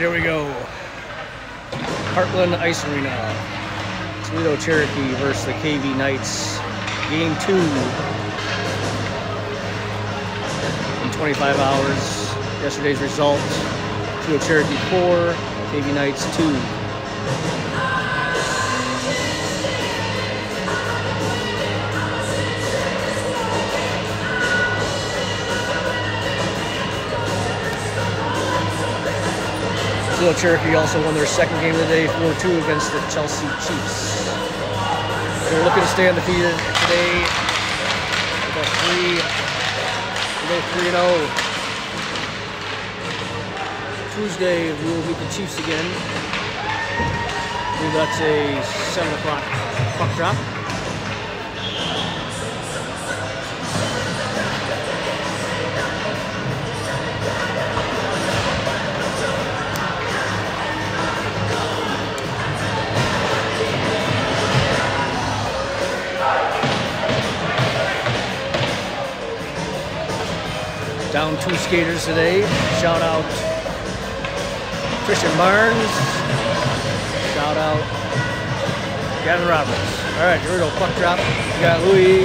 here we go. Heartland Ice Arena. Toledo Cherokee versus the KV Knights. Game 2. In 25 hours. Yesterday's result. Toledo Cherokee 4, KV Knights 2. Toledo Cherokee also won their second game of the day, 4-2 against the Chelsea Chiefs. They're looking to stay undefeated today. They got 3-0. Tuesday we will meet the Chiefs again. I believe that's a 7 o'clock puck drop. Down 2 skaters today. Shout out Christian Barnes. Shout out Gavin Roberts. All right, here we go. Puck drop. We got Lewis,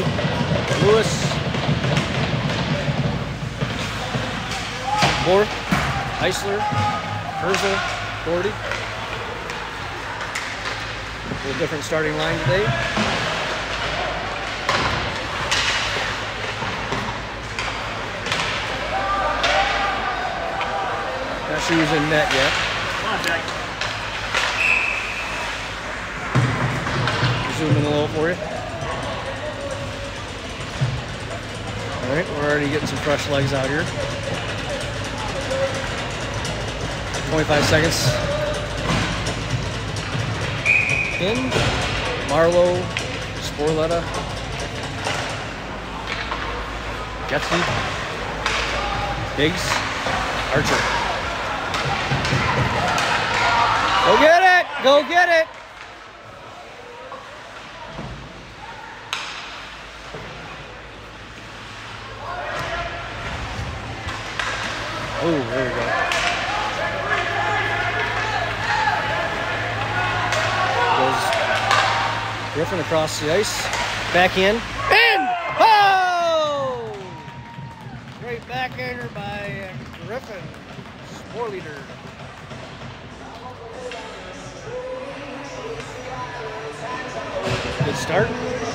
Bork, Eisler, Herzl, Gordy. A little different starting line today. She was in net yet. Come on, Jack. Zoom in a little for you. All right, we're already getting some fresh legs out here. 25 seconds. In. Marlowe, Sporletta, Jeffy, Biggs, Archer. Go get it! Go get it! Oh, there we go. Goes Griffin across the ice. Back in. In! Oh! Great backhander by Griffin. Score leader. Good start.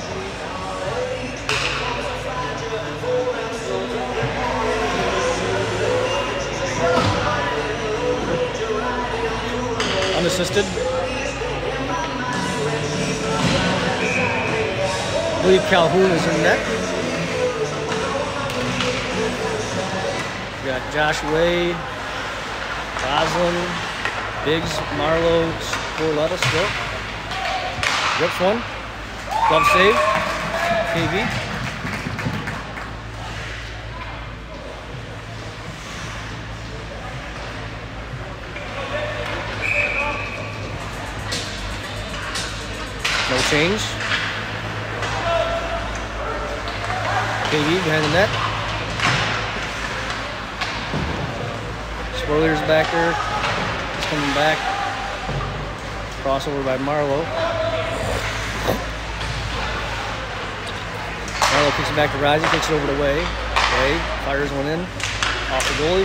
Unassisted. I believe Calhoun is in net. We got Josh Wade, Roslin, Biggs, Marlowe, Sporletta still. Rips one. Glove save. KV. No change. KV behind the net. Spoiler's back there. He's coming back. Crossover by Marlowe. Marlowe kicks it back to Rising, kicks it over to Way. Way fires one in, off the goalie.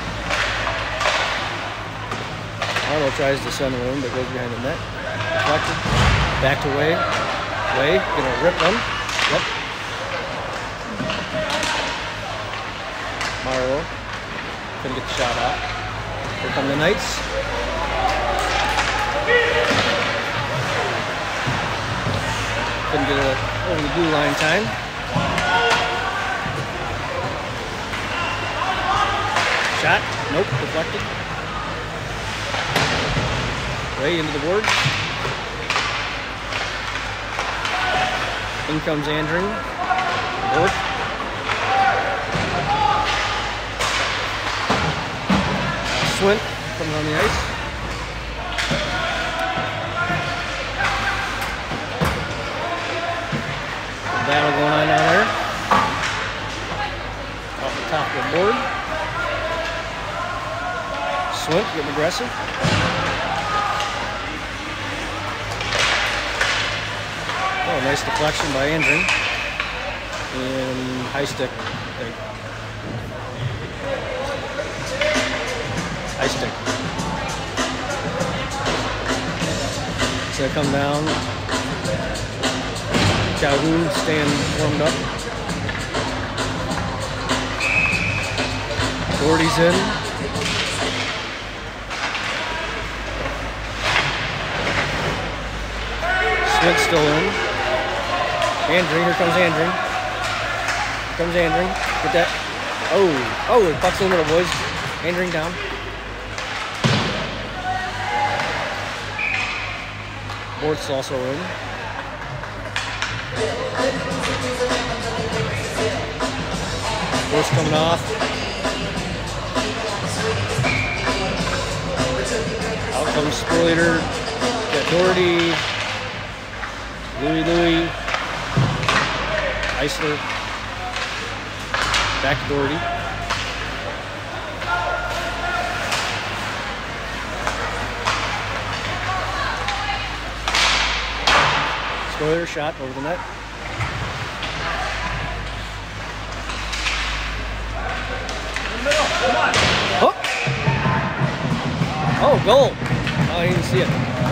Marlowe tries to send one, but goes behind the net. Deflected, back to Way. Way, gonna rip one. Yep. Marlowe couldn't get the shot out. Here come the Knights. Couldn't get it over the blue line time. Shot. Nope. Deflected. Way into the boards. In comes Andrew. Board. Swint coming on the ice. Battle going on down there. Off the top of the board. Swint getting aggressive. Oh, nice deflection by Andring. And high stick. High stick. So they come down. Calhoun staying warmed up. Doherty's in. Swint's still in. Andring, here comes Andring. Here comes Andring. Get that. Oh, it pucks in the middle, boys. Andring down. Bort's also in. Bort's coming off. Out comes Spoiler. Got Doherty. Louis. Eisler. Back to Doherty. Spoiler shot over the net. Oh! Oh, goal! Oh, I didn't see it.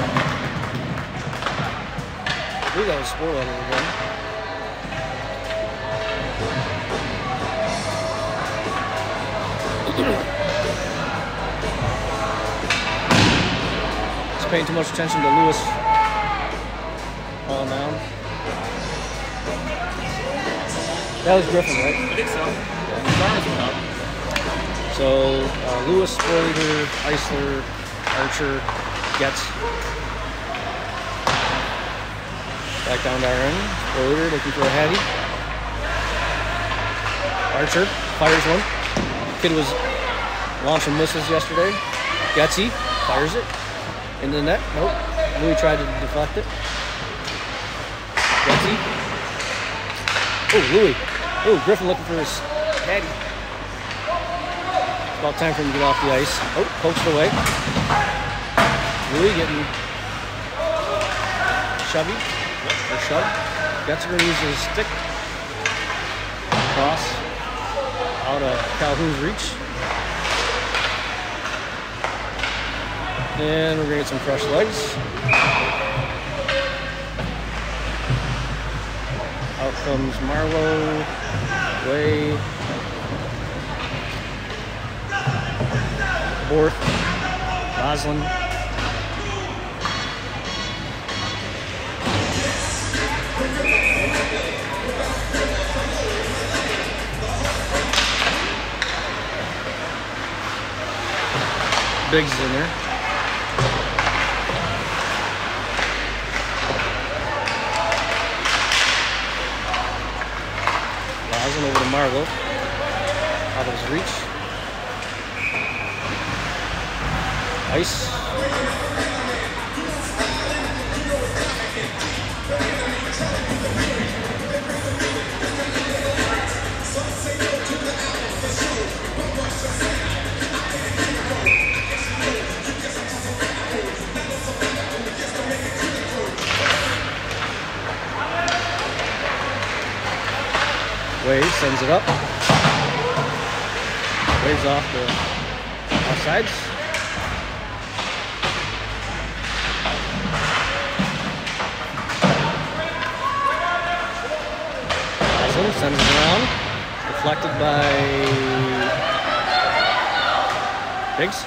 I believe that was Sport Letter again. Just paying too much attention to Lewis falling down. That was Griffin, right? I think so. So, Lewis, Sporleader, Eisler, Archer, Getz. Back down to our end. Sporleader looking for a Hattie. Archer fires one. Kid was launching missiles yesterday. Getzy fires it into the net. Nope. Louis tried to deflect it. Getzy. Oh, Louis. Oh, Griffin looking for his Hattie. About time for him to get off the ice. Oh, pokes it away. Louis getting shovey. Or shove. Getz going to use his stick. Cross. Out of Calhoun's reach. And we're going to get some fresh legs. Out comes Marlowe. Way. Borth. Roslin. Biggs in there. Roslin over to Marlowe. Out of his reach. Ice. Wade sends it up. Wade's off the offsides. Sends it around. Deflected by Biggs.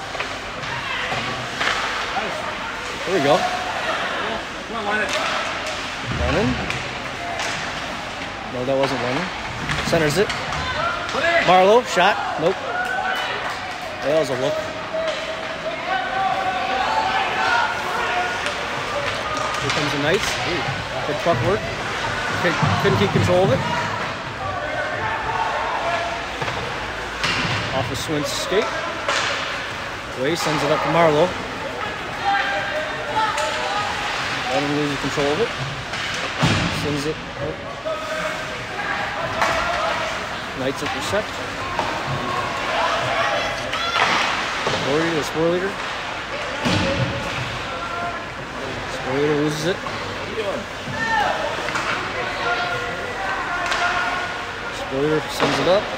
There we go. Come on, Lennon. Lennon. No, that wasn't Lennon. Centers it. Marlowe, shot. Nope. That was a look. Here comes the Knights. Ooh, good puck work. Couldn't keep control of it. Off of Swint's skate. Way sends it up to Marlowe. Let him lose control of it. Sends it. Knights intercept. Doherty to the spore leader. Spore leader loses it. Spore leader sends it up.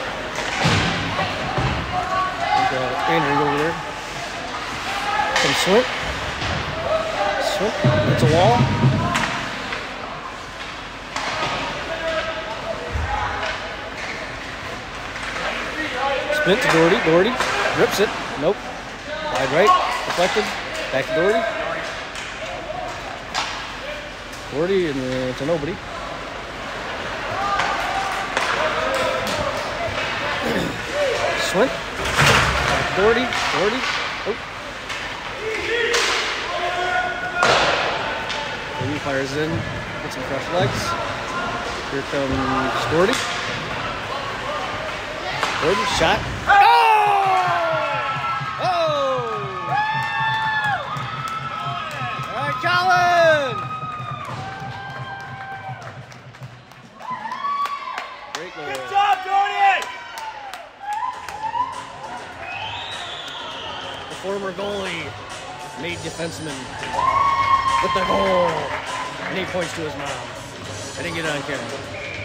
Andrew over there. Some Swint. Swint. It's a wall. Spin to Doherty. Doherty rips it. Nope. Wide right. Deflected. Back to Doherty. Doherty and to nobody. Swint. Doherty. Doherty. Oh. Doherty fires in. Gets some fresh legs. Here comes Doherty. Doherty shot. Oh! Oh! All right, Colin! Great goal. Good job, Doherty! The former goalie made defenseman with the goal. And he points to his mom. I didn't get it on camera.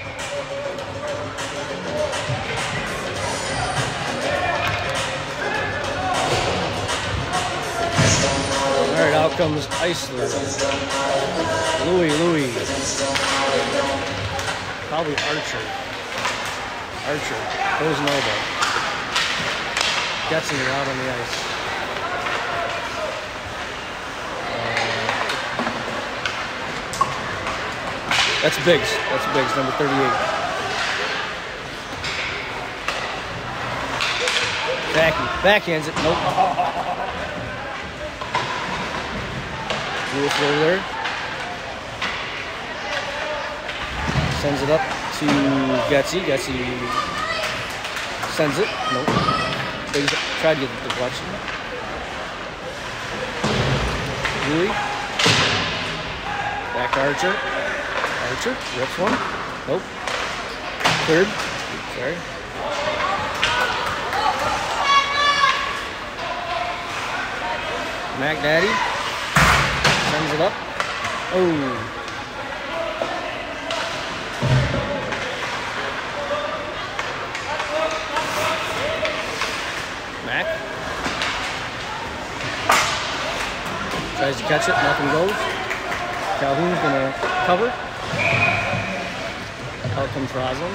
All right, out comes Eisler. Louis. Probably Archer. Goes an elbow. Gets him out on the ice. That's Biggs, number 38. Backhands it, nope. Lewis over there. Sends it up to Getzy. Getzy sends it, nope. Biggs tried to get the deflection. Louis. Back to Archer. Archer rips one. Nope. Third. Sorry. McDaddy sends it up. Oh. Mac tries to catch it. Nothing goes. Calhoun's gonna cover. Out comes Roslin.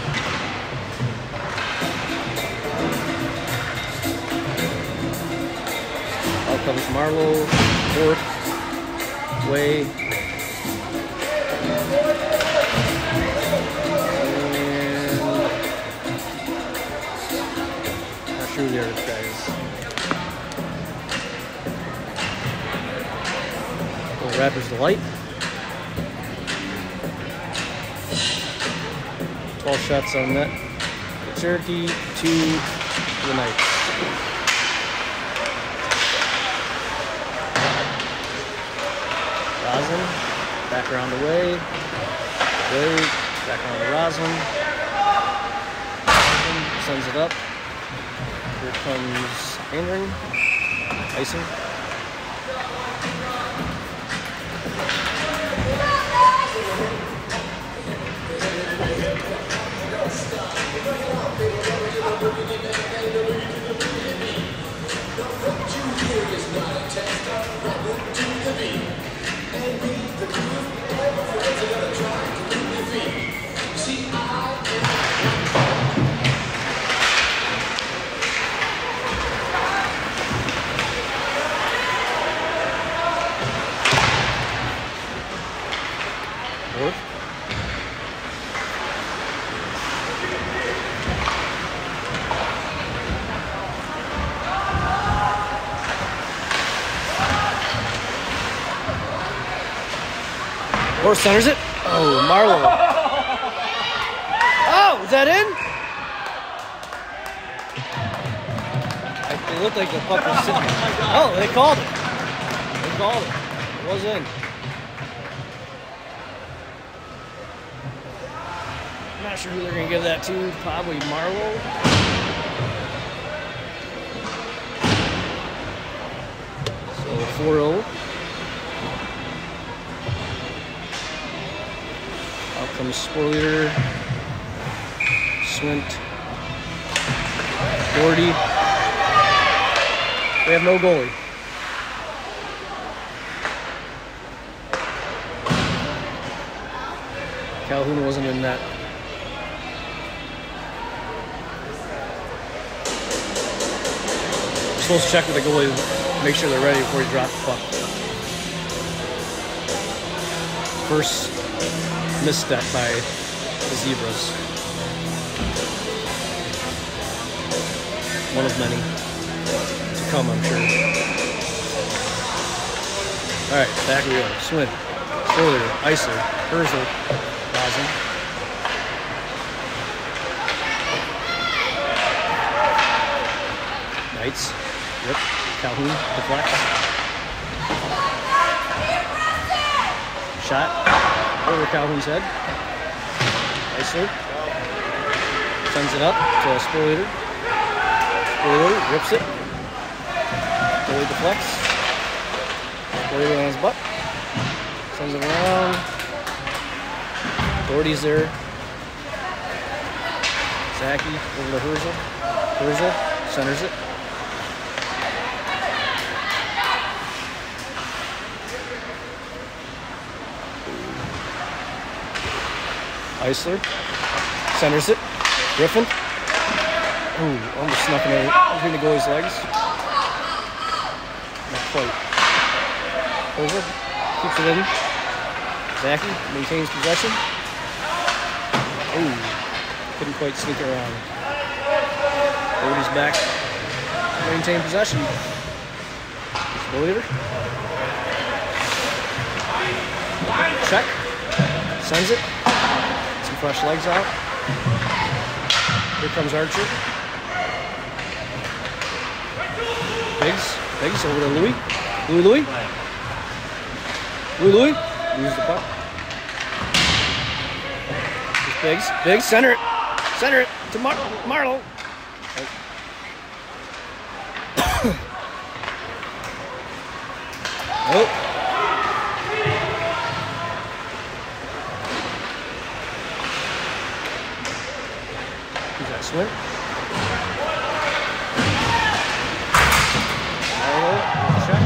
Out comes Marlowe. Fourth. Way. And not sure who the other guy is. Raptors Delight. 12 shots on net. Cherokee to the Knights. Roslin, back around the way. Back around to Roslin. Sends it up. Here comes Andring. Icing. Or centers it. Oh, Marlowe. Oh, is that in? It looked like the puck was sitting. Oh, they called it. It was in. I'm not sure who they're going to give that to. Probably Marlowe. 4-0. Out comes Sport Leader. Swint. Gordy. We have no goalie. Calhoun wasn't in net. You're supposed to check with the goalie, make sure they're ready before you drop the puck. First misstep by the Zebras. One of many to come, I'm sure. All right, back we go. Swin, Spurlier, Eisler, Herzl, Rosen. Knights, rip, Calhoun, deflects. Shot over Calhoun's head. Eisler sends it up to Spurlier. Spurlier rips it. Goalie deflects. Spurlier on his butt. Sends it around. Gordy's there. Zaki over to Herzl. Herzl centers it. Eisler centers it. Griffin. Ooh, almost snuck it between the goalie's legs. Not quite. Herzl keeps it in. Zaki maintains possession. Ooh, couldn't quite sneak it around. Gordy's back. Maintain possession. Spurlier. Check. Sends it. Some fresh legs out. Here comes Archer. Biggs over to Louis. Louis. Louis. Lose the puck. Here's Biggs. Center it to Marlowe. Oh. Who's that, Swin? Marlowe, check.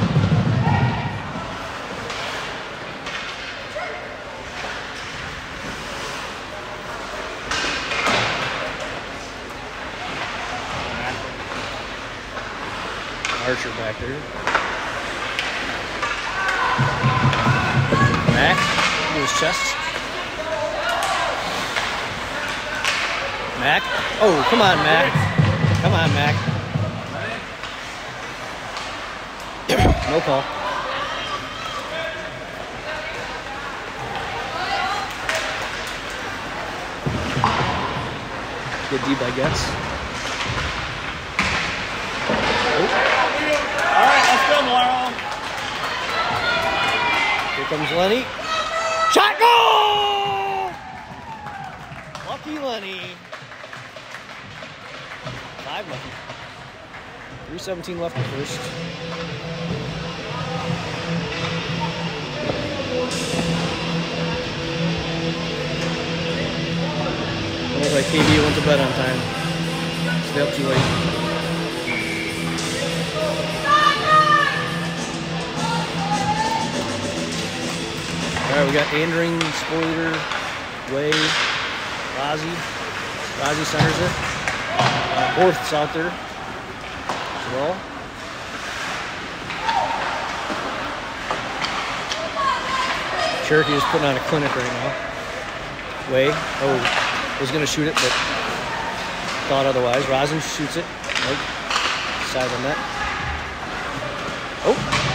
Archer back there. Mac to his chest. Mac. Oh, come on, Mac. Come on, Mac. No call. Good D by Getz. All right, let's go, Malaro. Here comes Lenny. Shot goal! Lucky Lenny. 5 lucky. 3:17 left in the first. Looks like KB went to bed on time. Stay up too late. Alright, we got Andring, Spoiler, Way, Rozzy centers it. Orth's out there as well. Cherokee is putting on a clinic right now. Way, was going to shoot it, but thought otherwise. Rosen shoots it. Nope. Side of the net. Oh!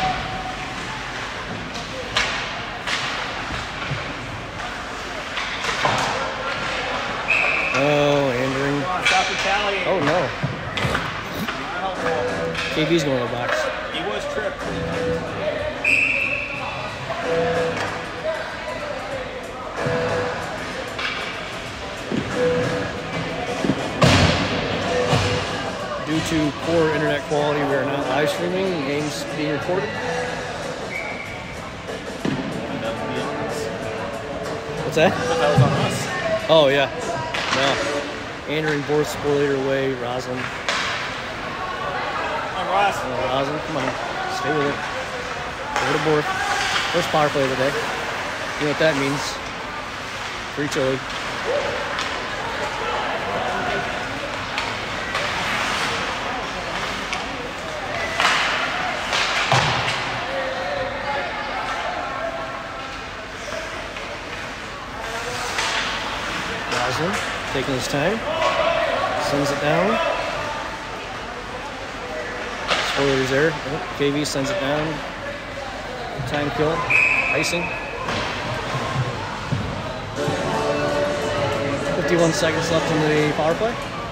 Oh, Andring. Stop retaliating. Oh, no. KB's going to the box. He was tripped. Duke to poor internet quality, we are not live streaming. The game's being recorded. What's that? I thought that was on us. Oh, yeah. No. Entering board spoiler away, Roslyn. I'm Ross. Roslyn, come on. Stay with it. Over the board. First power play of the day. You know what that means. Free chili. Roslyn taking his time. Sends it down. Spoiler's there. Oh, KV sends it down. Time kill. Icing. 51 seconds left in the power play.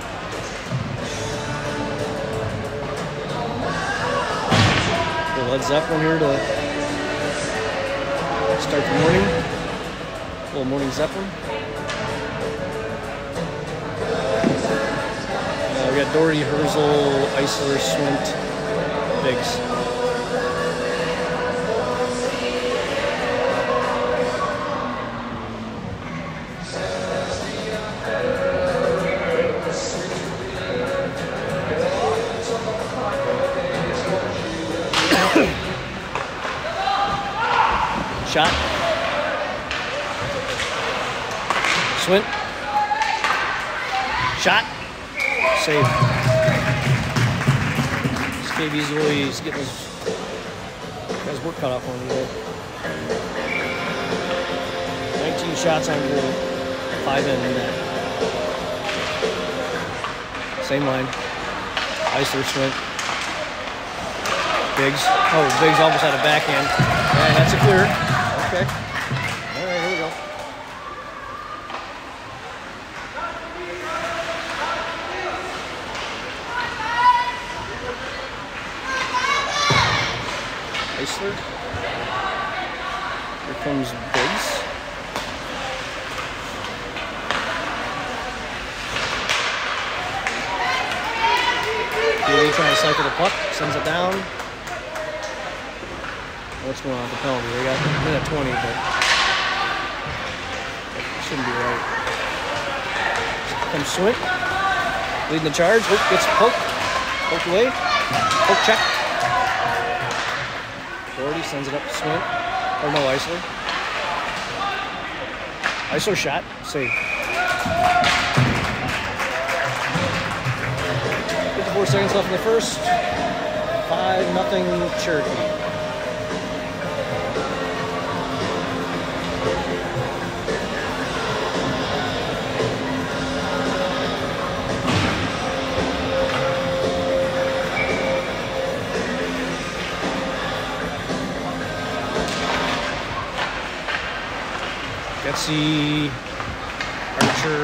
The Led Zeppelin here to start the morning. A little morning Zeppelin. We got Doherty, Herzl, Eisler, Swint, Biggs. Shot. Swint. Shot. Save. KV's always getting his work cut off on him today. 19 shots on goal. 5 in net. Same line. Eisler, Swint. Biggs. Oh, Biggs almost had a backhand. And that's a clear. Okay. All right, here we go. Eisler. Here comes Biggs. KV trying to cycle the puck. Sends it down. What's going on with the penalty? We got a minute 20, but shouldn't be right. Comes Swint, leading the charge. Oh, gets poked. Poked away. Poke check. Doherty sends it up to Swint. Or no, Eisler. Eisler shot. Save. 54 seconds left in the first. 5-0 Cherokee. Getsy, Archer,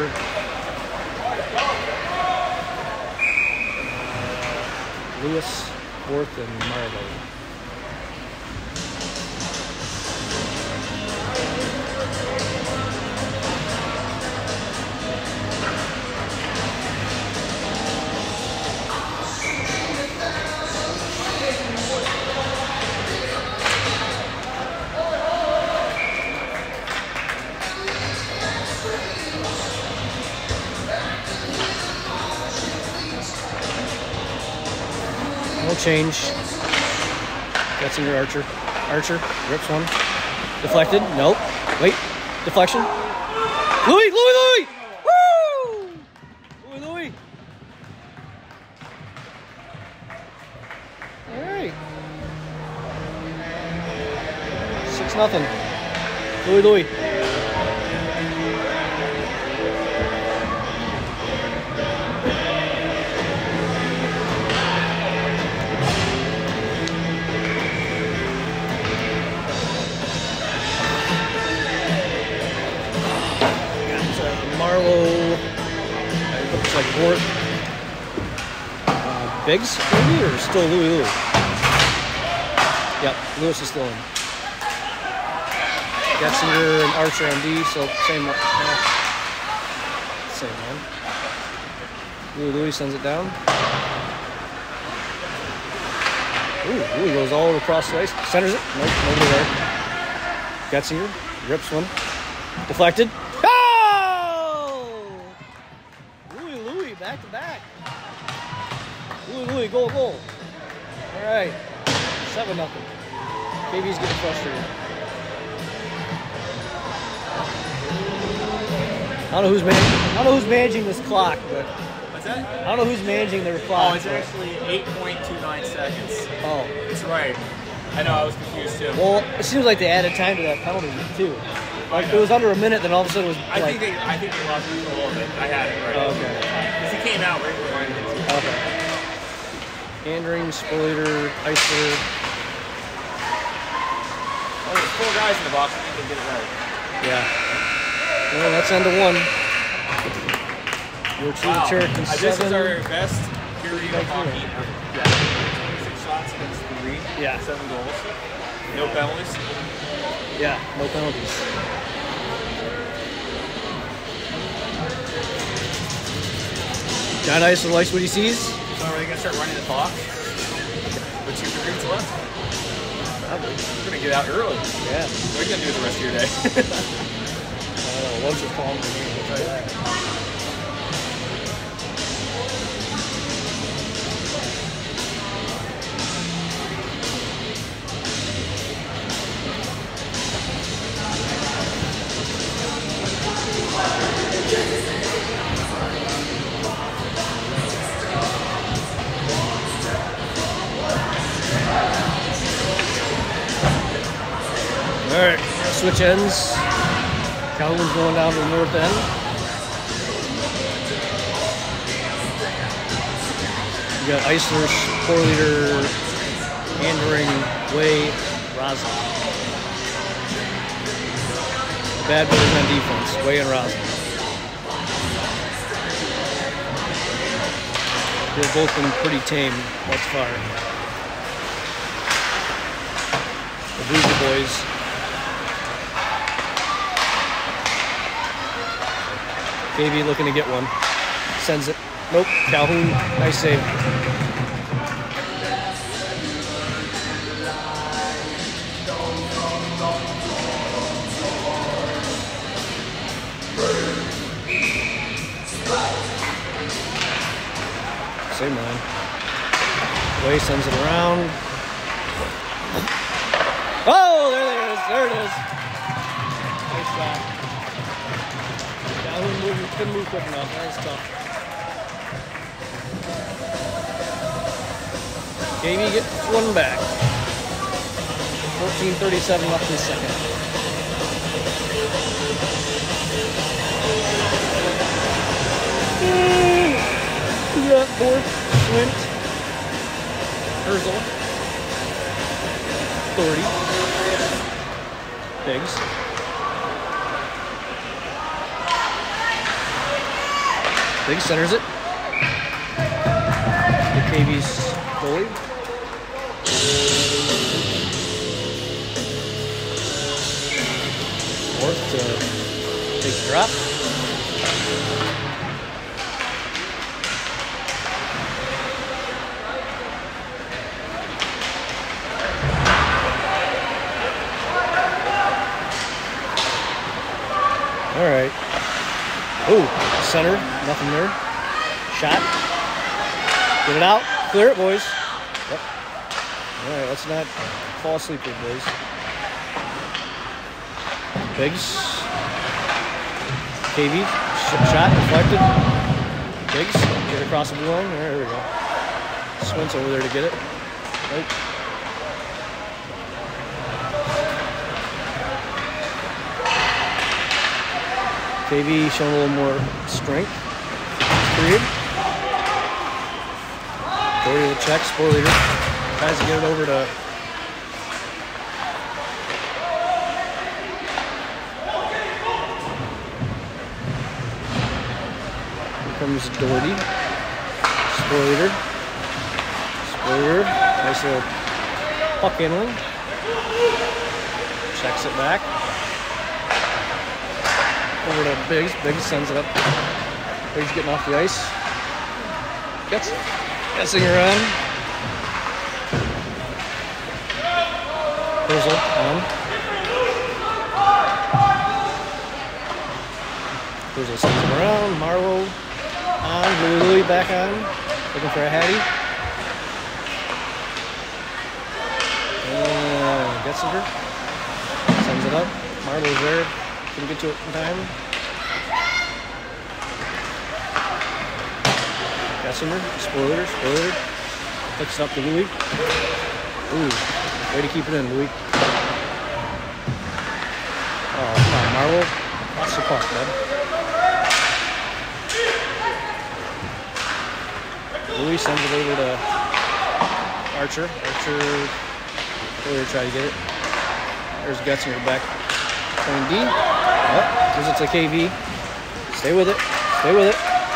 Lewis, Worth, and Marlowe. No change. Getzinger, Archer. Archer rips one. Deflected. Nope. Wait. Deflection. Louis! Louis! Louis! Woo! Louis! Louis! All right. 6-0. Louis! Louis! Marlowe, it looks like Bort. Biggs, maybe, or still Louis Louis? Yep, Lewis is still in. Getzinger and Archer on D, so same one. Same one. Louis Louis sends it down. Ooh, he goes all across the ice. Centers it. Nope, nobody there. Getzinger rips one. Deflected. Oh! Louis, back to back. Louis, goal. All right, 7-0. KV's getting frustrated. I don't know who's managing this clock, but What's that? I don't know who's managing their clock. Oh, it's actually 8.29 seconds. Oh. That's right. I know, I was confused too. Well, it seems like they added time to that penalty too. Like it was under a minute, then all of a sudden it was I like. think they lost control of it. I had it right. Oh, okay. Because he came out right before I did. Okay. Andring, Spoiler, Eisler. Oh, there's 4 guys in the box. I think they did it right. Yeah. Well, that's end of 1. We're to the Cherokee 7. This is our best period of hockey ever. Yeah. 6 shots against 3. Yeah. 7 goals. No penalties. Yeah, no penalties. John Eisler likes what he sees. So are they going to start running the clock? With 2 periods left? Probably. We're going to get out early. Yeah. What are you going to do the rest of your day? I don't know. Lunch is calling for me. I'll tell you that. All right, switch ends. Calhoun's going down to the north end. You got Eisler, Sporleader, Andring, Way, Roslin. Bad boys on defense, Way and Roslin. They've both been pretty tame thus far. The Bruiser boys. Davey looking to get one. Sends it. Nope. Calhoun. Nice save. Same line. Way sends it around. Oh, there it is. There it is. Nice shot. Couldn't move quick enough. That was tough. KV gets one back. 14:37 left in the second. We got Bork, Swint, Herzl, 30, Biggs. Big centers it. The KV's goalie. Fourth to take the drop. All right. Ooh, center, nothing there. Shot. Get it out. Clear it, boys. Yep. All right, let's not fall asleep here, boys. Biggs. KV. Shot, deflected. Biggs. Get across the blue line. There we go. Swint's over there to get it. Nope. KV showing a little more strength. Period. Dory with check, Sporleader. Tries to get it over to here comes Doherty. Sporleader. Sporleader. Nice little puck handling. Checks it back. Over to Biggs. Biggs sends it up. Biggs getting off the ice. Getzinger on. Herzl on. Herzl sends him around. Marlowe on. Louis back on. Looking for a Hattie. Getzinger sends it up. Marlowe's there. Couldn't get to it in time. Getzinger. Spoiler. Picks it up to Louis. Ooh. Way to keep it in, Louis. Oh, come on, Marlowe. Lots of puck, bud. Louis sends it over to Archer. Archer really try to get it. There's Getzinger back. Point D. Oh, gives it to KV. Stay with it. Stay with it.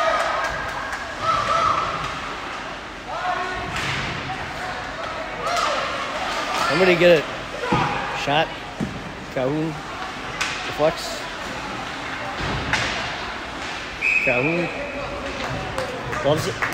Somebody get it. Shot. Calhoun. Deflects. Calhoun. Loves it.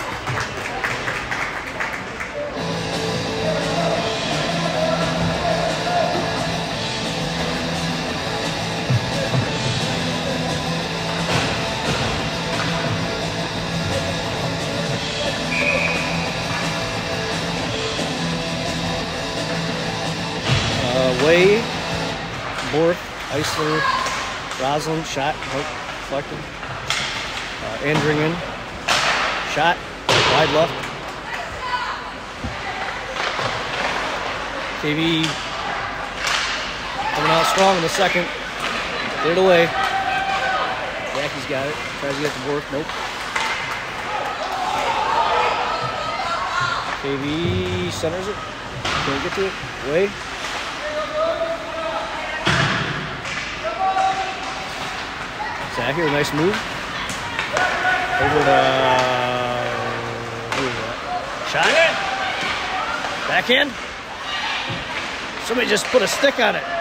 Way, Borth, Eisler, Roslin, shot, deflected. Andringen, shot, wide left. KV coming out strong in the second. Get it away. Jackie's got it. Tries to get to Borth. Nope. KV centers it. Can't get to it. Way. Zach here, nice move. Over to who is that? Shot. Backhand. Somebody just put a stick on it.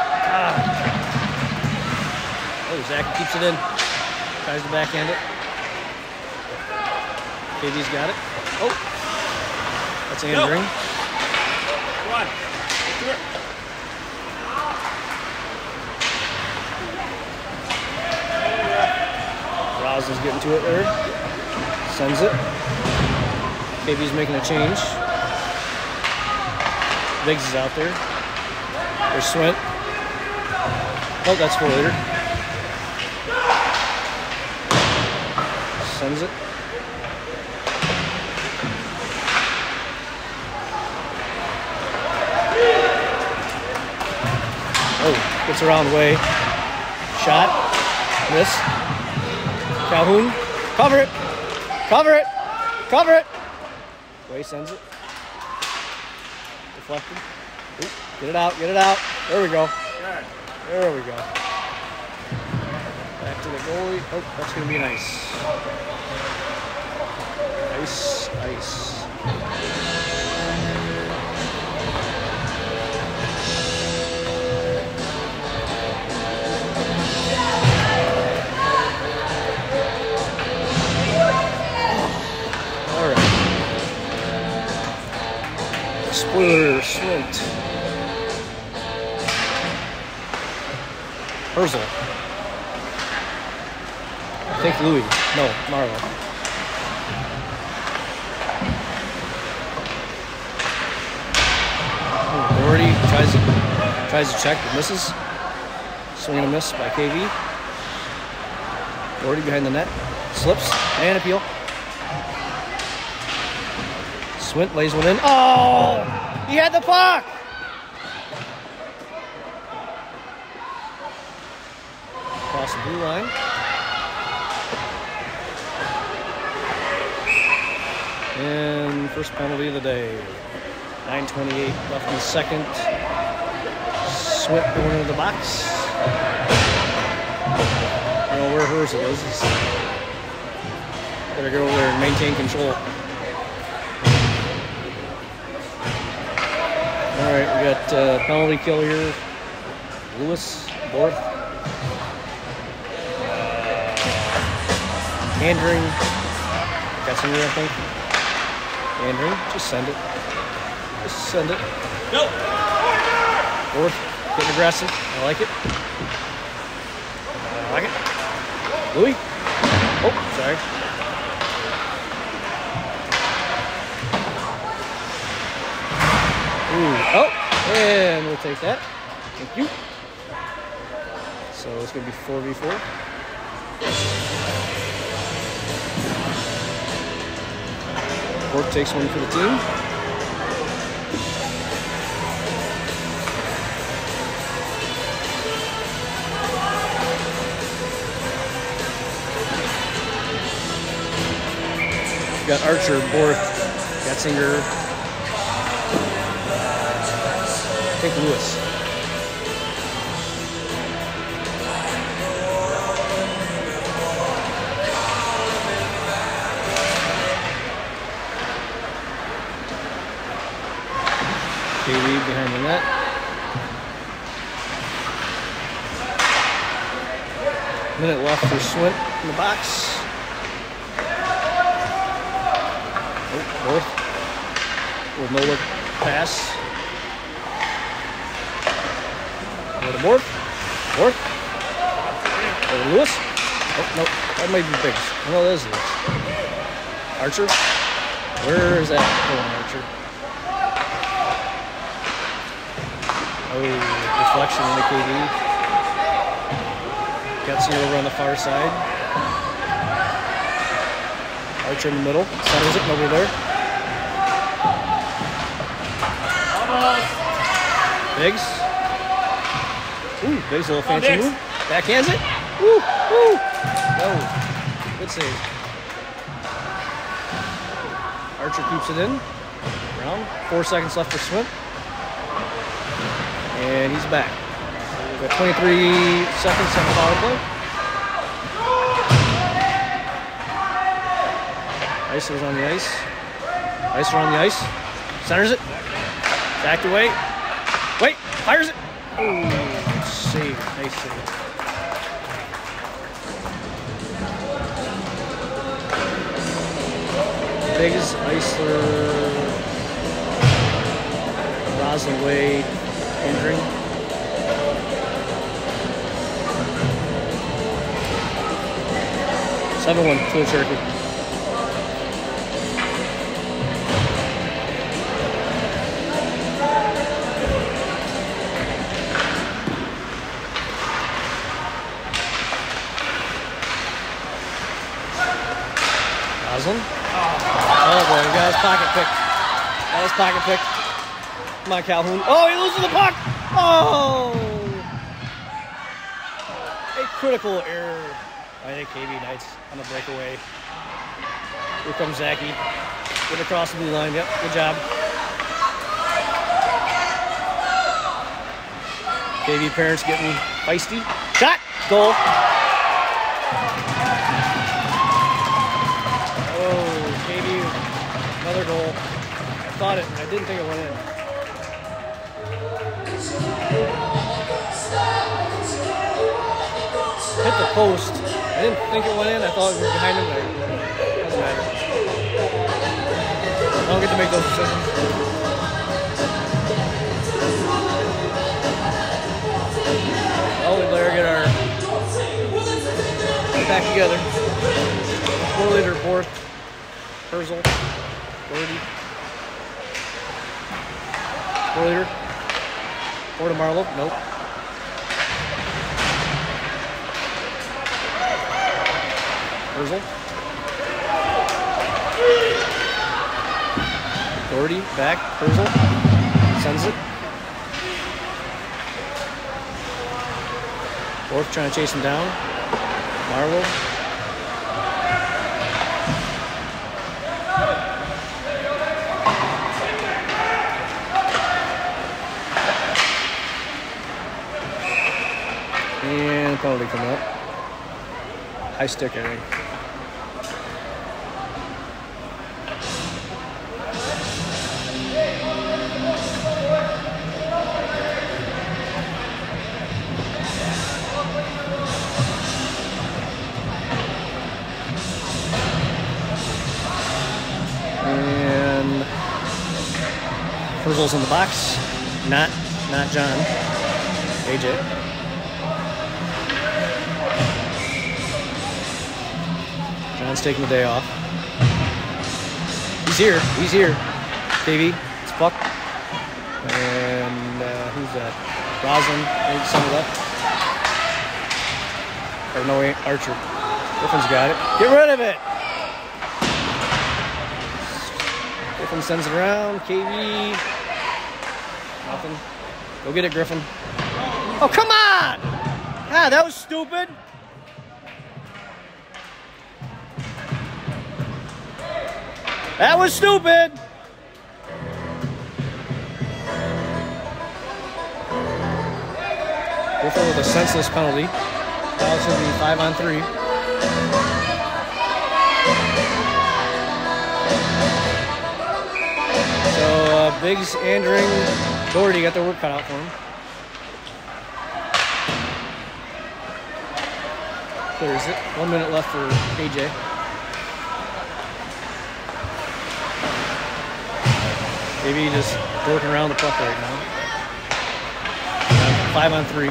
Oh, Zach keeps it in. Tries to backhand it. KV's got it. Oh, that's Andring. Come on, let's do it. Roslin's getting to it there. Sends it. KV's making a change. Biggs is out there. There's Swint. Oh, that's for later. Sends it. Oh, gets around way. Shot. Miss. Calhoun, cover it, cover it, cover it. Way sends it. Deflected. Ooh, get it out, get it out. There we go. There we go. Back to the goalie. Oh, that's going to be nice. Ice. Spoiler, Swint. Herzl. I think Louis. No, Marlowe. Doherty tries to check, but misses. Swing and a miss by KV. Doherty behind the net. Slips and appeal. Swint lays one in. Oh! He had the puck! Across the blue line. And first penalty of the day. 9:28 left in the second. Swint going into the box. You know where Herzl is. Gotta go over there and maintain control. All right, we got penalty kill here. Lewis, Borth. Andring. Getzinger, I think. Andring, just send it. Just send it. Nope. Fourth, getting aggressive. I like it. I like it. Louis. Oh, sorry. Ooh. Oh, and we'll take that. Thank you. So it's going to be 4v4. Bork takes one for the team. We've got Archer, Bork, Getzinger, I think Lewis. KV behind the net. Minute left for Swint in the box. Oh, Borth. With no look pass. Go to Borth. Borth. Go to Lewis. Oh, no. That might be Biggs. No, that is Lewis. Archer. Where is that going, Archer? Oh, deflection into KD. Getzinger over on the far side. Archer in the middle. Centers it over there. Biggs. Ooh, Biggs, a little fancy move. Backhands it. Woo, woo. No. Good save. Archer keeps it in. Brown. 4 seconds left for Swint. And he's back. We've got 23 seconds on the power play. Iceler's on the ice. Iceler on the ice. Centers it. Backed away. Wait. Fires it. Ooh. Save. Nice save. Biggs, Iceler, Roslyn Wade. Injury. Seven one to the Turkey. Roslyn. Oh boy, he got his pocket picked. Got his pocket picked. Come on, Calhoun. Oh, he loses the puck! Oh! A critical error by the KV Knights on the breakaway. Here comes Zachy. Get across the blue line. Yep, good job. KV parents getting feisty. Shot! Goal! Oh, KV, another goal. I thought it, I didn't think it went in. Hit the post. I didn't think it went in. I thought it was behind him. But it doesn't matter. I don't get to make those decisions. Oh, we better get our back together. 4-liter Borth, Herzl, Doherty. 4-liter. 4 to Marlowe. Nope. Herzl. Doherty back. Herzl. Sends it. Borth trying to chase him down. Marlowe. And penalty coming up. High stick, I think. And Herzl's in the box. Not John. AJ. John's taking the day off. He's here. He's here. KB. It's Puck. And who's that? Roslyn. Maybe some of that. Or no, Archer. Griffin's got it. Get rid of it. Griffin sends it around. KV. Nothing. Go get it, Griffin. Oh, come on! Ah, that was stupid. That was stupid. Griffin with a senseless penalty. Now it's going to be 5-on-3. So Biggs, Andring, Doherty got their work cut out for him. Clears it. 1 minute left for AJ. Maybe just working around the puck right now. 5-on-3.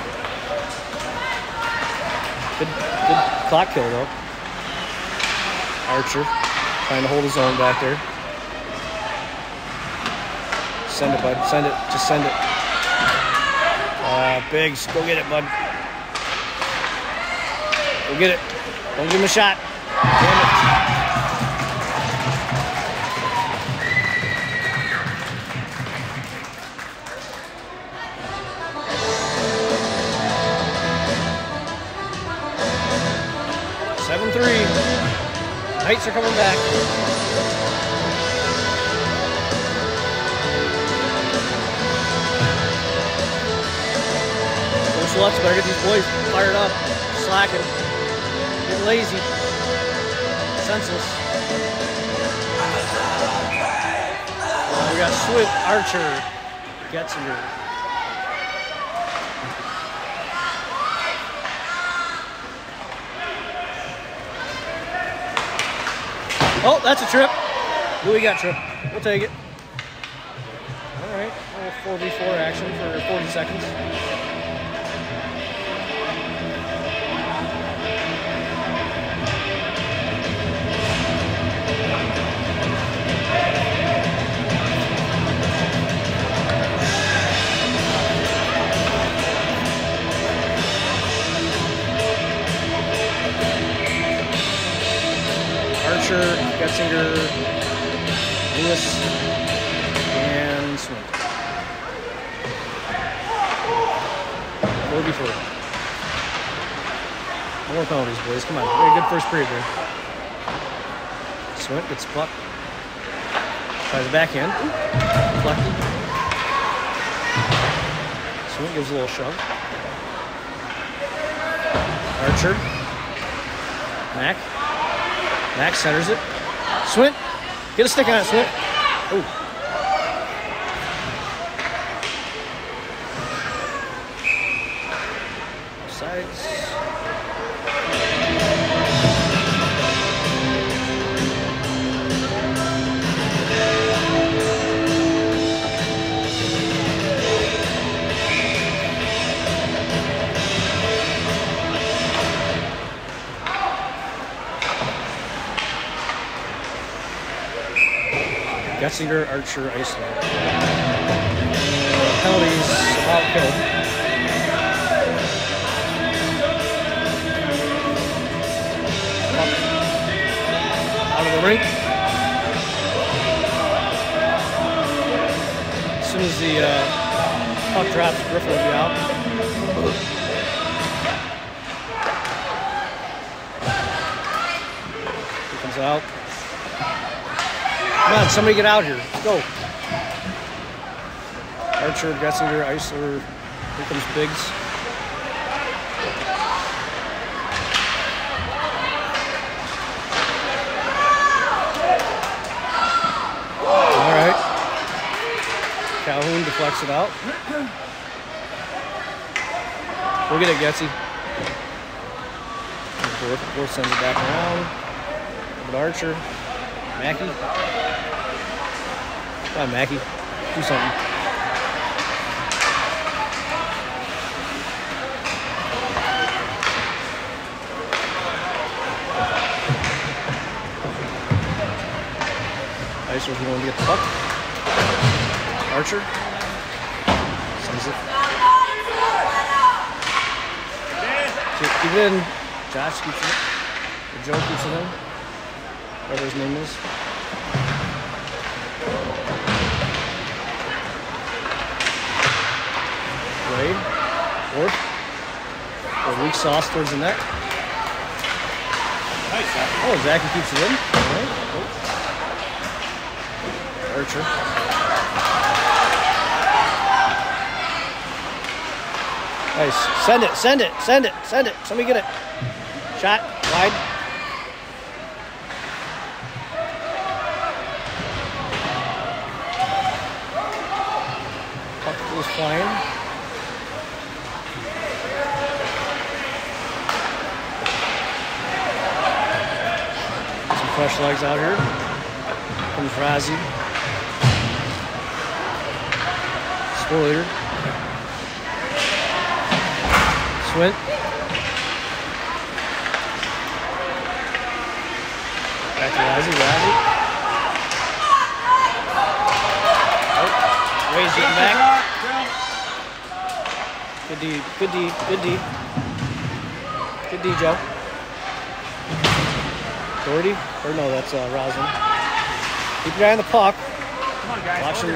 Good clock kill though. Archer trying to hold his own back there. Send it, bud. Send it. Just send it. Biggs, go get it, bud. Go get it. Don't give him a shot. Damn it. Knights are coming back. Coach Lutz better get these boys fired up. Slacking. Getting lazy. Senseless. We got Swift, Archer, Getzinger. Oh, that's a trip. Who we got, Trip? We'll take it. All right, a little 4v4 action for 40 seconds. Getzinger, Lewis, and Swint. 4v4. More penalties, boys. Come on. Very good first period there. Swint gets puck. Tries the backhand. Deflected. Swint gives a little shove. Archer. Max centers it. Swint. Get a stick on it, Swint. Oh. Sides. Getzinger, Archer, Iceland. Penalties, outkill. Out of the rink. As soon as the puck drops, Griffin will be out. He comes out. Come on, somebody get out here. Let's go. Archer, Getzinger, Eisler. Here comes Biggs. All right. Calhoun deflects it out. We'll get it, Getzy. Fourth sends it back around. But Archer. Mackey. Come on, Mackey. Do something. Icer's going to get the puck. Archer. Sends it. Keep it in. Josh keeps it. Or Joe keeps it in. Whatever his name is. Wade. Ward. A weak sauce towards the net. Nice, Zach. Oh, Zachy keeps it in. All right. Oh. Archer. Nice. Send it, send it, send it, send it. Somebody get it. Shot. Wide. Puck goes flying. Some fresh legs out here. Comes Razzie. Spoiler. Swint. Back to Razzie. Oh, Wade's getting back. Good D, good D, good D. Good D, Joe. Doherty? Or no, that's Roslin. Keep your eye on the puck. Come on, guys. Watching.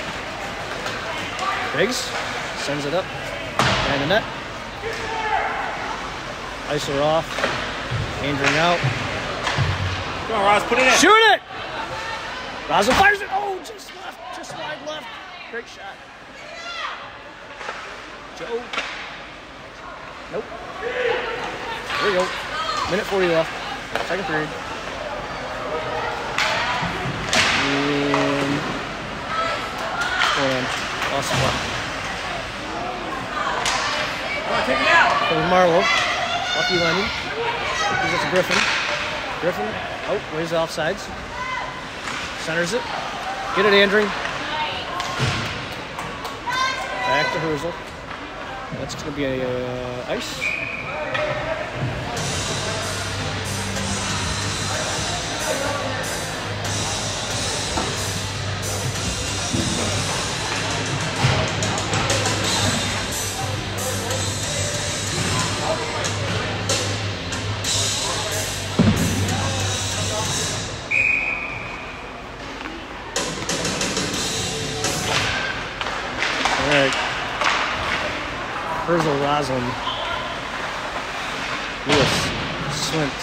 Biggs sends it up. And the net. Icer off. Andring out. Come on, Roz, put it in. Shoot it! Roslin fires it. Oh, just left. Just wide left. Great shot. Joe. Nope. There we go. Minute 40 left. Second period. And awesome one. Come on, take it out. From Marlowe. Lucky Lenny. Gives it to Griffin. Griffin. Oh, waves it offsides. Centers it. Get it, Andring. Back to Herzl. That's going to be a ice. Herzl, Roslin, Lewis, Swint.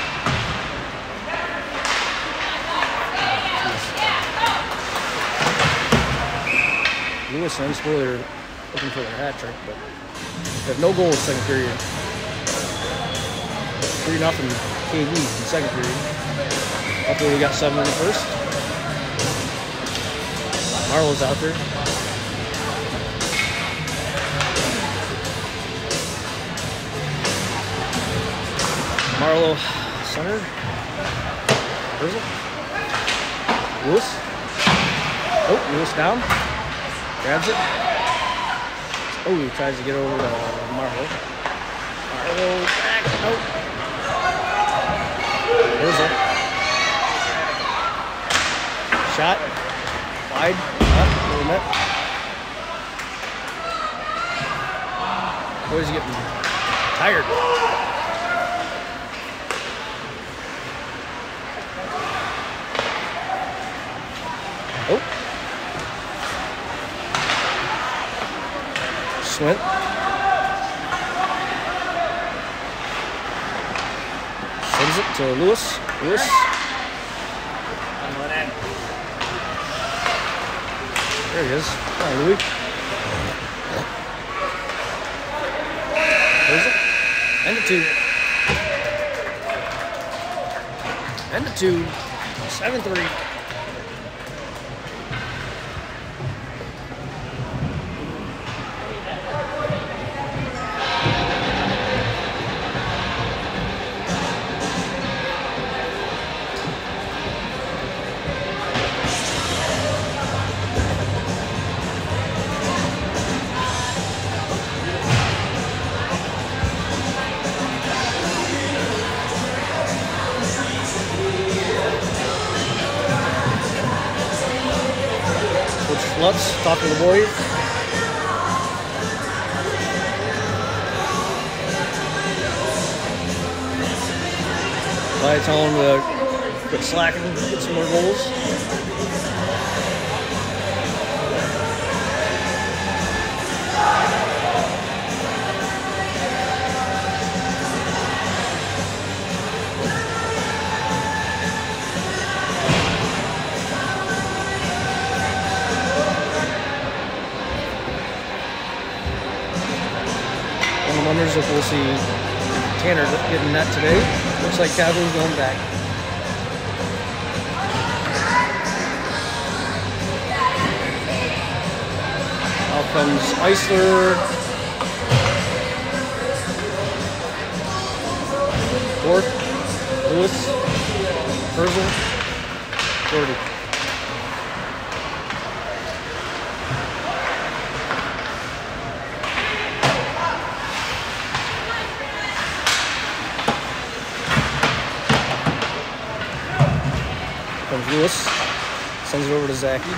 Lewis and Spoiler looking for their hat trick, but they have no goals second period. 3-0 KV in the second period. Luckily we got 7 in the first. Marlowe's out there. Marlowe, center. Herzl. Lewis. Oh, Lewis down. Grabs it. Oh, he tries to get over to Marlowe. Marlowe back. Nope. Herzl. Shot. Wide. Up. Little net. Boys getting tired. Oh. Swint. Sends it to Lewis. Lewis. There he is. Come on, Louis. There's it. And the 2. And the 2. 7-3. Lutz, talk to the boys. I tell him to quit slacking, get some more goals. I wonders if we'll see Tanner getting that today. Looks like Calhoun's going back. Out comes Eisler. Bork, Lewis, Herzl, Doherty. Lewis sends it over to Zachy.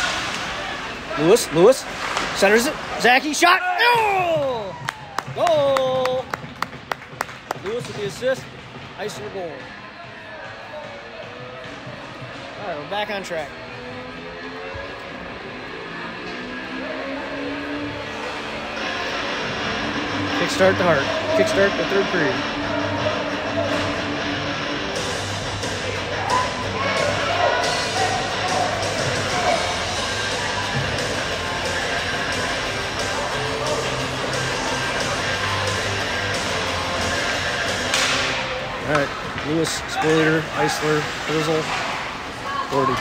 Lewis centers it. Zachy shot. Oh! Goal! Lewis with the assist. Eisler goal. All right, we're back on track. Kickstart the Hart. Kickstart the third period. All right, Lewis, Spoiler, Eisler, Herzl, Doherty.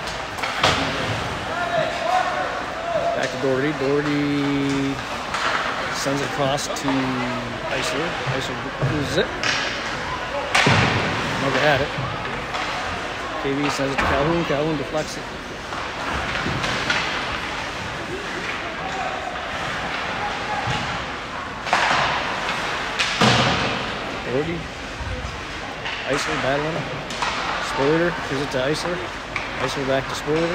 Back to Doherty. Doherty sends it across to Eisler. Eisler loses it. Never had it. KV sends it to Calhoun. Calhoun deflects it. Doherty. Eisler battling it. Spoiler gives it to Eisler. Eisler back to Spoiler.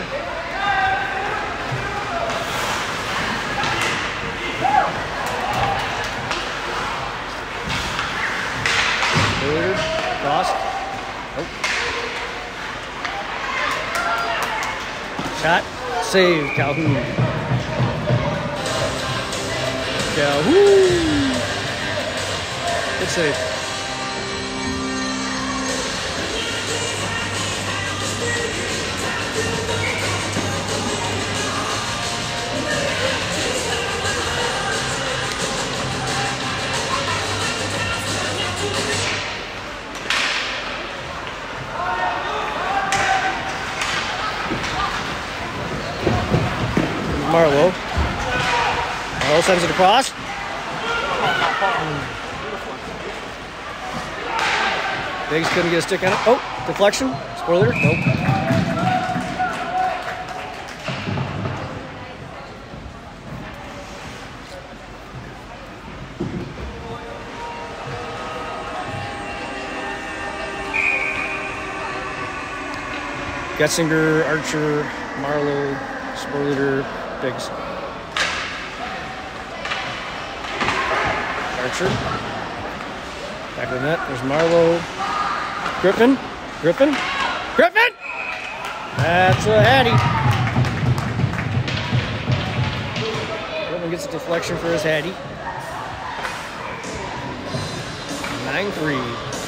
Spoiler, cross. Oh. Shot, save, Calhoun. Calhoun! Good save. Marlowe sends it across. Biggs couldn't get a stick on it. Oh, deflection. Spoiler. Nope. Getzinger, Archer, Marlowe, Spoiler, Biggs. Archer. Back of the net. There's Marlowe. Griffin. That's a Hattie. Griffin gets a deflection for his Hattie. 9-3.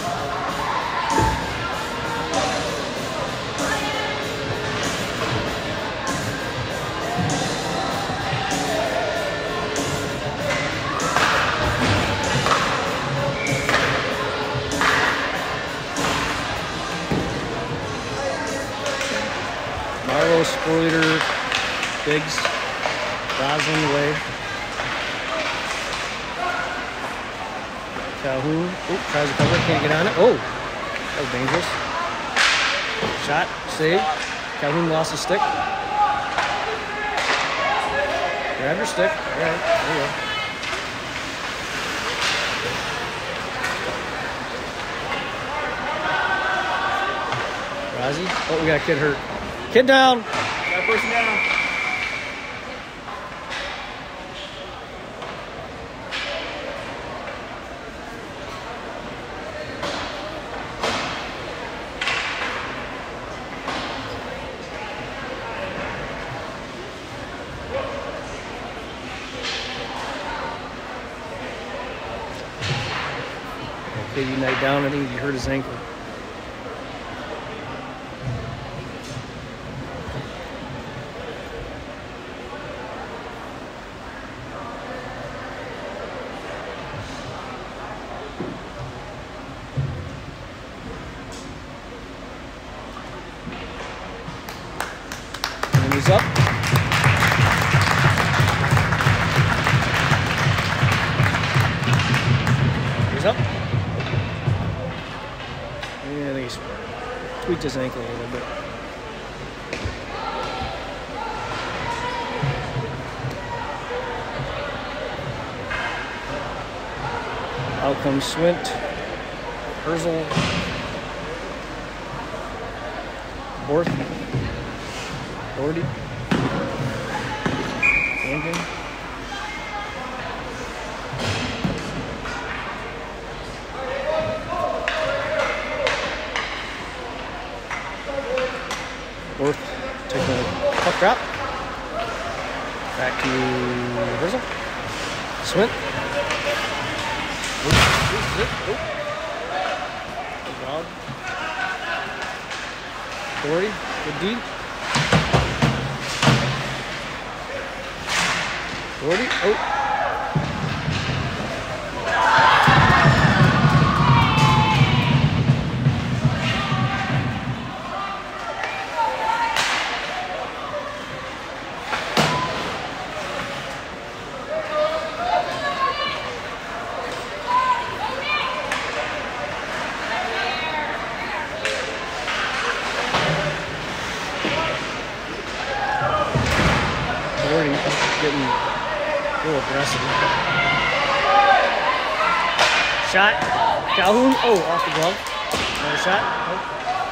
Spoiler, Biggs, Roslin away. Calhoun, tries to cover, can't get on it. Oh, that was dangerous. Shot, save. Calhoun lost his stick. Grabbed her stick. All right, there you go. Rozzy, oh, we got a kid hurt. Kid down. Got a person down. KD Knight down. I think he hurt his ankle. And he's up. He's up. Yeah, I think he's tweaked his ankle a little bit. Out comes Swint, Herzl, Borth, Doherty, Lincoln. Borth taking a puck drop. Back to Herzl. Swint. Good job. Doherty, good D. Doherty, oh. Getting a little aggressive. Shot. Calhoun. Oh, off the glove. Another shot. Oh.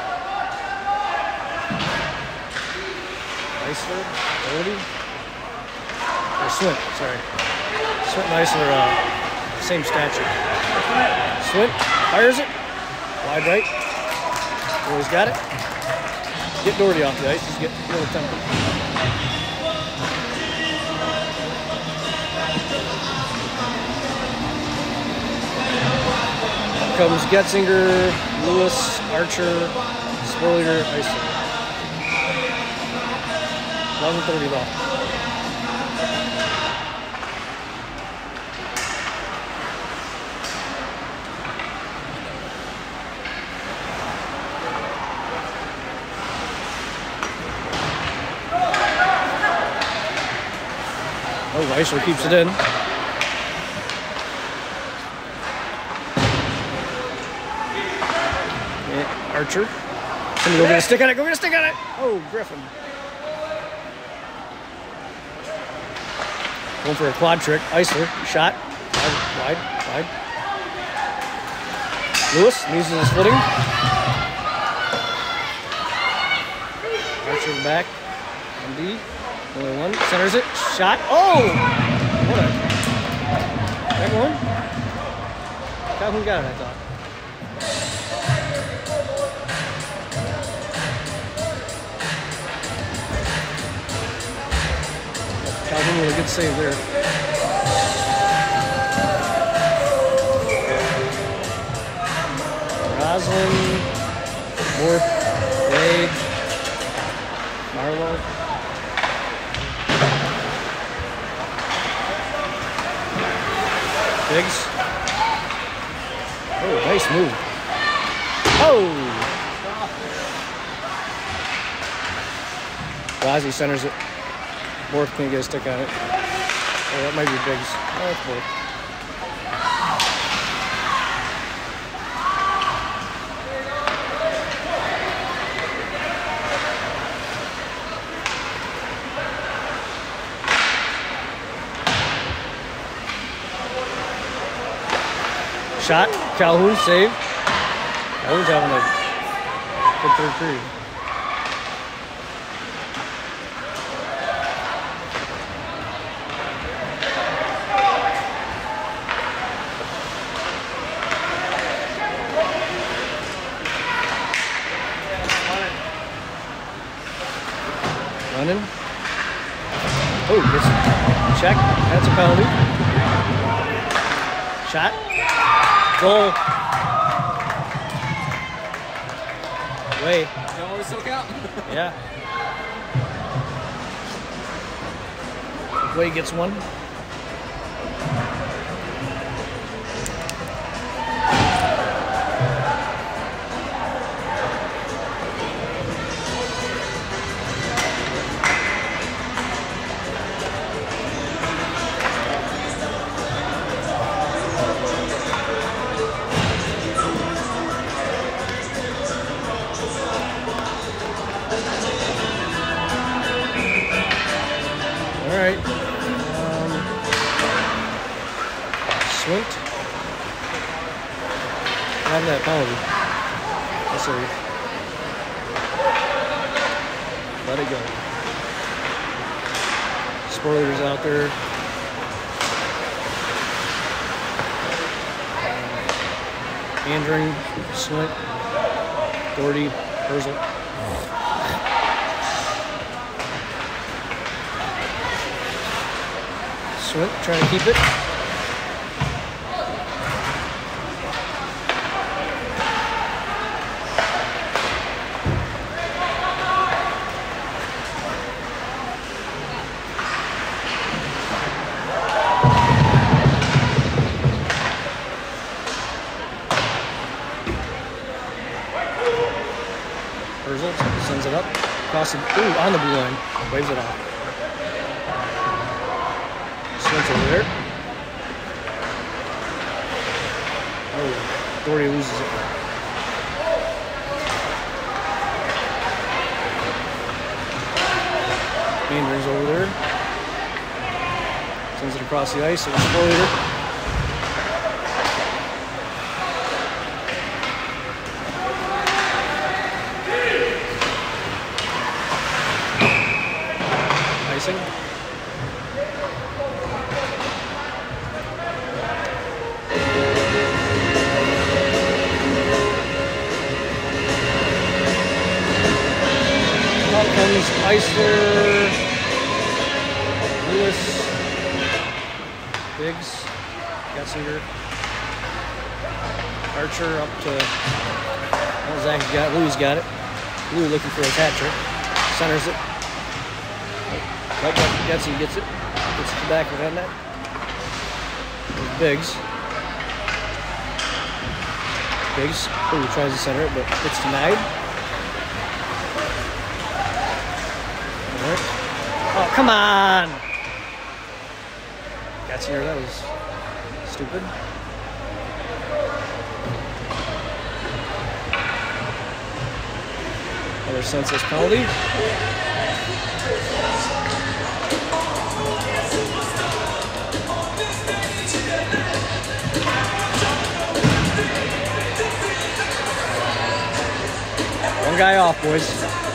Eisler. Doherty. Or Swint, sorry. Swint and Eisler, same stature. Swint fires it. Wide right. Doherty's got it. Get Doherty off the ice. He's getting a little tempered. Comes Getzinger, Lewis, Archer, Spoiler, Eisler. 11:30 left. Oh, Eisler keeps it in. Archer. Somebody go get a stick on it. Go get a stick on it. Oh, Griffin. Going for a quad trick. Eisler. Shot. Wide. Lewis loses his footing. Archer back. On D. Only one. Centers it. Shot. Oh! What a... That one? Calhoun got it, I thought. Calhoun with a good save there. Roslin, Borth, Wade, Marlowe. Biggs. Oh, nice move. Oh! Rossi centers it. Borth can't get a stick on it. Oh, that might be Biggs. Oh, that's Borth. Shot. Calhoun save. Calhoun's having a good third period. Running. Oh, gets a check. That's a penalty. Shot. Goal. Way. Don't always soak out. Yeah. Way gets one. All right. Swint. Have that penalty. Yes, sir. Let it go. Spoilers out there. Andring, Swint, Doherty, Herzl. Swint trying to keep it. Herzl sends it up. Across the, ooh, on the blue line. Waves it off. Swint's over there. Oh, Doherty loses it. Andring's over there. Sends it across the ice. It's Spoiler. Icing. Out comes Eisler, Lewis, Biggs, Getzinger, Archer up to, well, Zach got, Louis got it. Louis looking for his hat trick. Centers it. Right back to Getzy gets it. Gets it to the back of the net. There's Biggs. Biggs, ooh, tries to center it, but it's denied. Oh, come on! Getzinger, that was stupid. Another senseless penalty. One guy off, boys.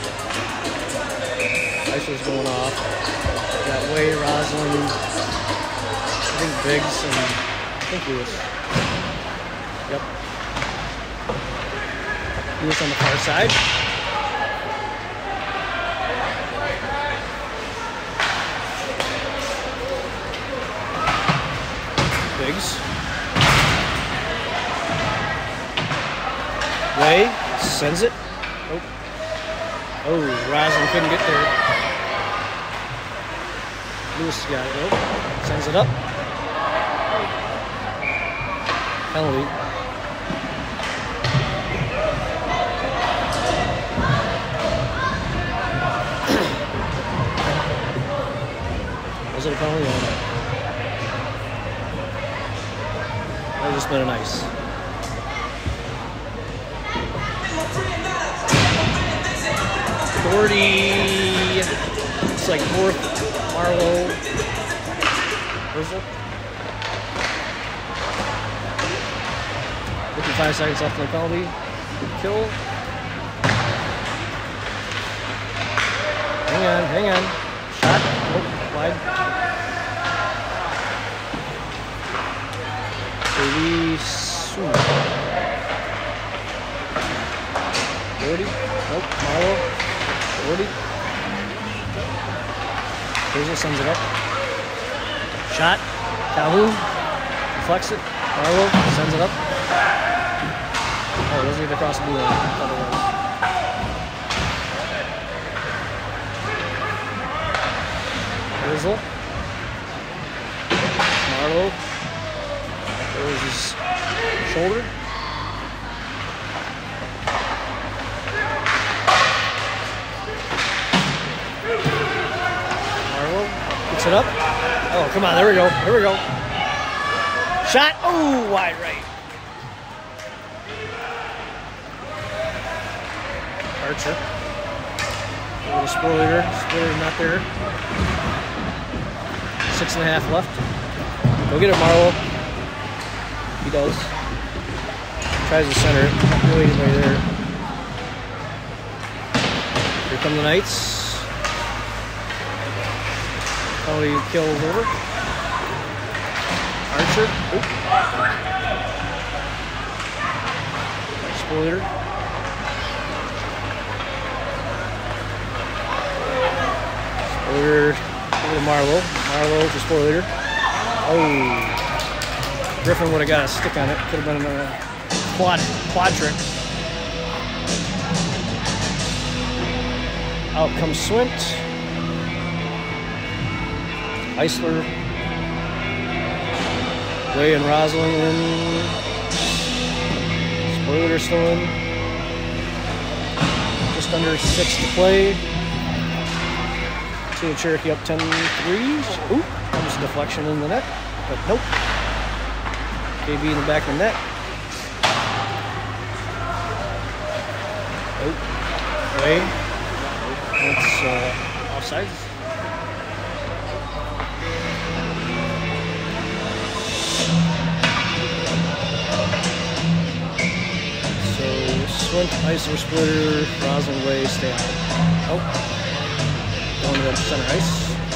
Eisler's going off. Got Way, Rosalind, I think Biggs, and I think Lewis. Yep. Lewis on the far side. Biggs. Way sends it. Nope. Oh, Rosalind couldn't get there. Lewis got it. Nope. Sends it up. Penalty. Was it a penalty or not? That just been an ice. Doherty, it's like fourth, Marlowe, Herzl. 55 seconds left in the penalty. Kill. Hang on. Shot. Nope, wide. Doherty. Nope, Marlowe. Doherty. Herzl sends it up. Shot. Calhoun. Deflects it. Marlowe sends it up. Oh, it doesn't get across the blue line. I thought it was. Herzl. Marlowe. There's his shoulder. Marlowe picks it up. Oh, come on, there we go. Here we go. Shot. Oh, wide right. Archer. A little spoiler. Spoiler's not there. 6.5 left. Go get it, Marlowe. He does. Tries to center it. Not really anybody there. Here come the Knights. Penalty kill is over. Archer. Oop. Spoiler. Spoiler over to Marlowe. Marlowe to spoiler. Oh. Griffin would have got a stick on it. Could have been a quad trick. Out comes Swint. Eisler. Way and Rosling in. Spoiler still in. Just under 6 to play. Team Cherokee up 10-3. Ooh, comes a deflection in the net, but nope. KB in the back of the net. Nope. Way. That's offsides. So Swint, Eisler, Splitter, Rosling, Way, stay out. Oh. Going to the center ice.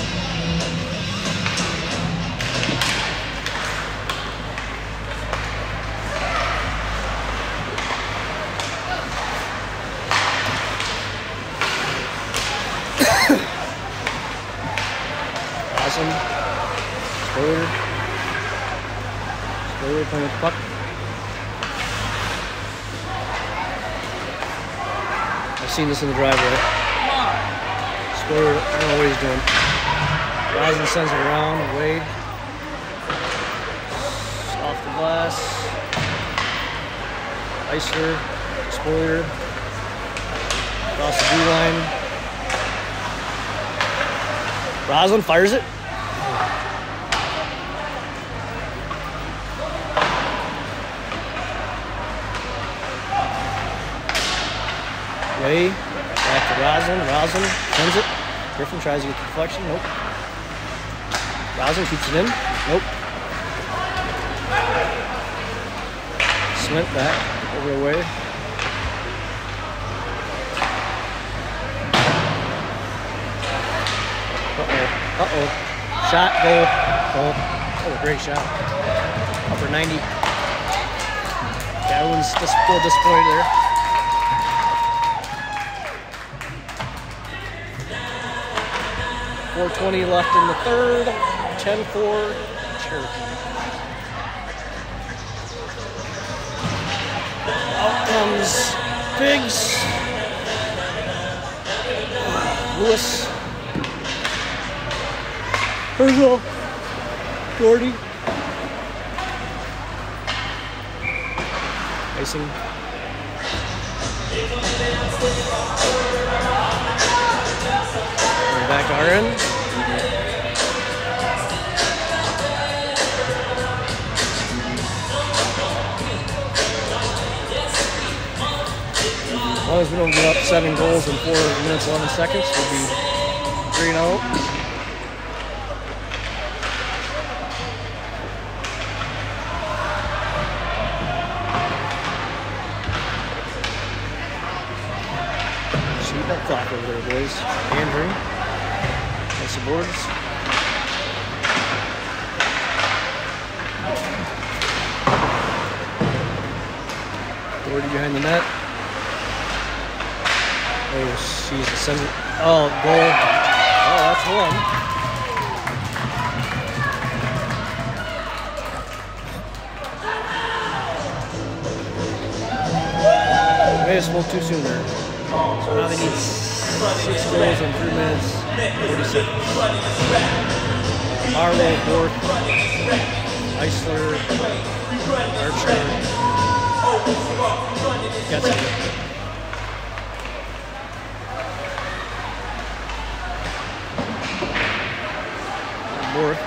Awesome. Spoiler. Spoiler playing with the puck. I've seen this in the driveway. Spoiler, I don't know what he's doing. Rosin sends it around, Wade. Off the glass. Eisler, spoiler. Across the blue line. Roslin fires it. Way. Back to Roslin. Roslin sends it. Griffin tries to get the deflection. Nope. Roslin keeps it in. Nope. Swint back over the way. Uh-oh. Shot, goal. Goal. Oh, great shot. Upper 90. Everyone's just a little disappointed there. .420 left in the third. 10-4 Cherokee. Out comes Biggs. Lewis. Herzl. Gordy. Icing. Back to our end. As long as we don't give up 7 goals in 4 minutes 11 seconds, we'll be 3-0. Shooting up clock over there, boys. Andrew. That's the boards. Gordy behind the net. Oh, jeez, it sends it. Oh, goal. Oh, that's one. Maybe it's a little too soon there. So now they need 6 goals in 3 minutes. 40 seconds. Marlowe, fourth. Eisler, Archer, Getzinger. Moore.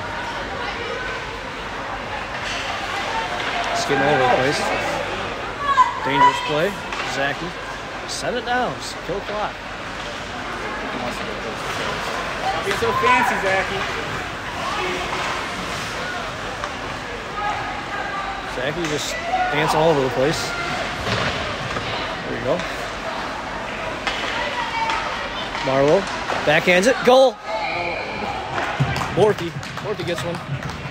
Skidding all over the place. Dangerous play. Zachy. Set it down. Kill clock. Don't be so fancy, Zachy. Zachy just dance all over the place. There you go. Marlowe backhands it. Goal. Borthy. Borthy gets one.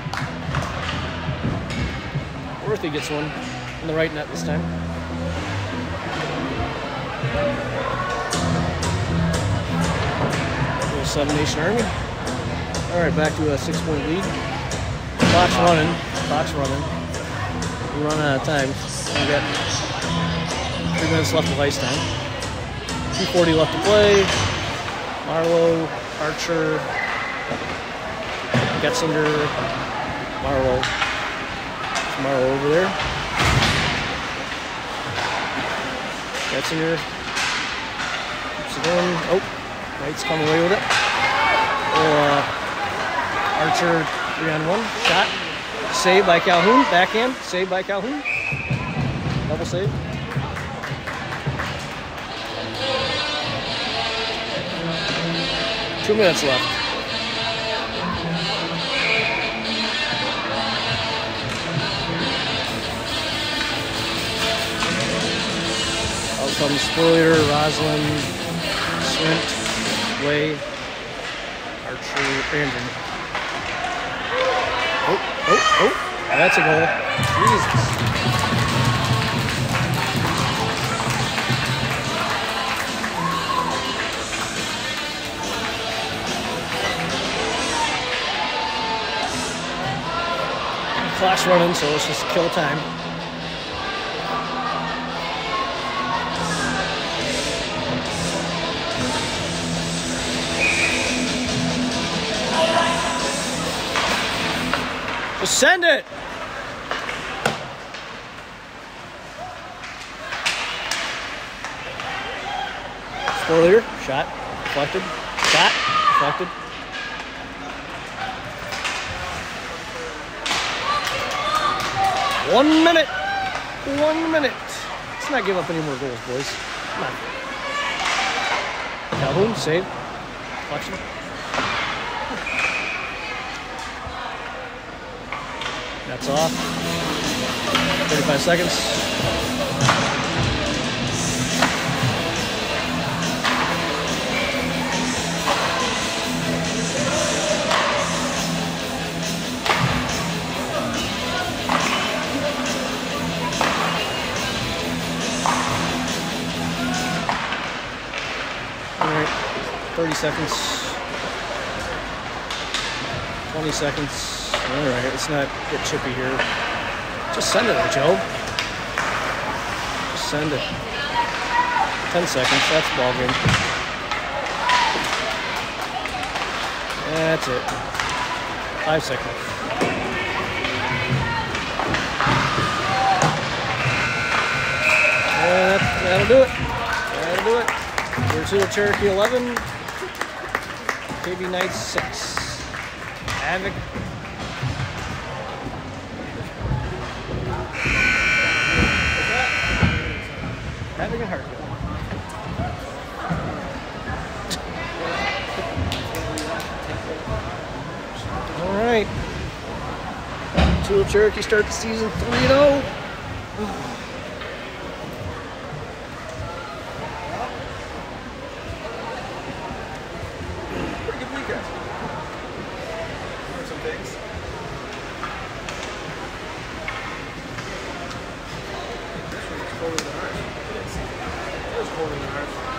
Borthy gets one in the right net this time. Little Seven Nation Army. All right, back to a 6-point lead. Clock's running. Clock's running. We run out of time. We got 3 minutes left of ice time. 2:40 left to play. Marlowe, Archer, Getzinger, Marlowe. There's Marlowe over there. Getzinger keeps it in. Oh, Knight's come away with it. Archer 3-on-1 shot. Save by Calhoun. Backhand. Save by Calhoun. Double save. Two minutes left. Out comes Spoiler, Roslin, Swint, Way, Archer, Brandon. Oh, that's a goal. Jesus. Clock's running, so let's just kill time. Just send it! Spoiler, shot, deflected, shot, deflected. One minute. Let's not give up any more goals, boys. Come on. Calhoun, save. Deflection. That's off. 35 seconds. All right, 30 seconds. 20 seconds. All right, let's not get chippy here. Just send it, Joe. Just send it. 10 seconds, that's ball game. That's it. 5 seconds. That'll do it. That'll do it. We're to Cherokee 11. KB Knights 6. Havoc. Having a heart. All right. Tool Cherokee start the season 3-0. Pretty good weekend. Learned some things. Colder than ours. It is colder than ours.